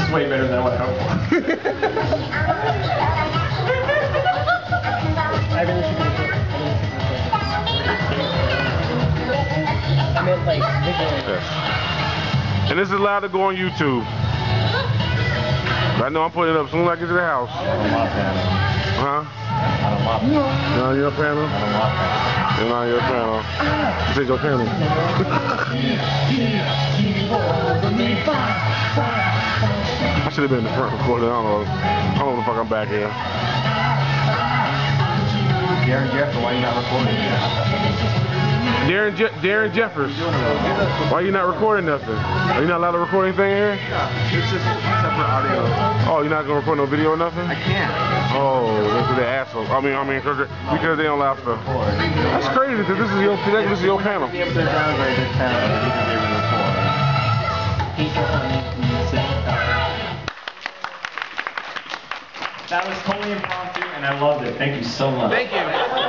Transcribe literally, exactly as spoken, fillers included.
is way better than what I hoped for. I really should be I meant like visually. Yeah. And this is allowed to go on YouTube. I know I'm putting it up as soon as I get to the house. I don't want panel. Huh? I don't want panel. You're on your panel? I don't want panel. You're on your panel. This is your panel. I should have been in the front recording. I don't know. I don't know what the fuck I'm back here. Darren Jeffers, why are you not recording yet? Darren, Je Darren Jeffers, why are you not recording nothing? Are you not allowed to record anything here? Yeah, it's just separate audio. Oh, you're not gonna record no video or nothing? I can't. Oh, that's the assholes. I mean, I mean, because they don't allow stuff. That's crazy because this is your this is your panel. Be able to downgrade this panel because you can be able to record. That was totally impromptu, and I loved it. Thank you so much. Thank you.